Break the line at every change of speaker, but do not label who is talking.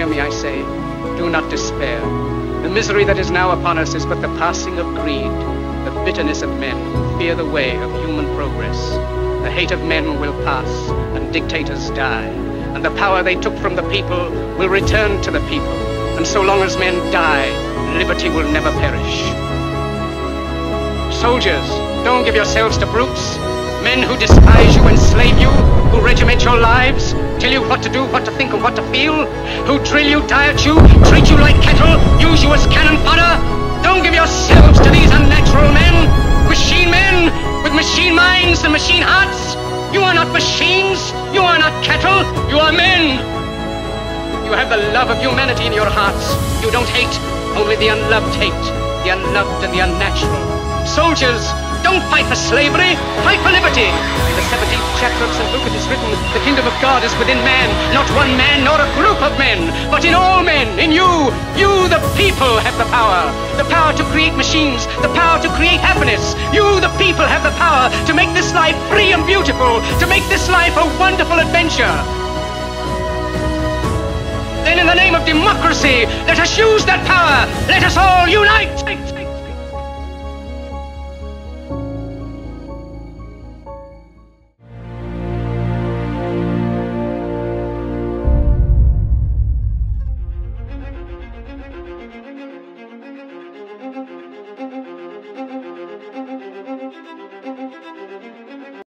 hear me, I say, do not despair. The misery that is now upon us is but the passing of greed, the bitterness of men who fear the way of human progress. The hate of men will pass, and dictators die, and the power they took from the people will return to the people. And so long as men die, liberty will never perish. Soldiers, don't give yourselves to brutes, men who despise you, enslave you, who regiment your lives, tell you what to do, what to think, and what to feel, who drill you, diet you, treat you like cattle, use you as cannon fodder. Don't give yourselves to these unnatural men, machine men with machine minds and machine hearts. You are not machines, you are not cattle, you are men. You have the love of humanity in your hearts. You don't hate, only the unloved hate, the unloved and the unnatural. Soldiers, don't fight for slavery, fight for liberty. In the 17th chapter of St. Luke it is written, the kingdom of God is within man, not one man nor a group of men, but in all men, in you. You, the people, have the power to create machines, the power to create happiness. You, the people, have the power to make this life free and beautiful, to make this life a wonderful adventure. Then in the name of democracy, let us use that power. Let us all unite.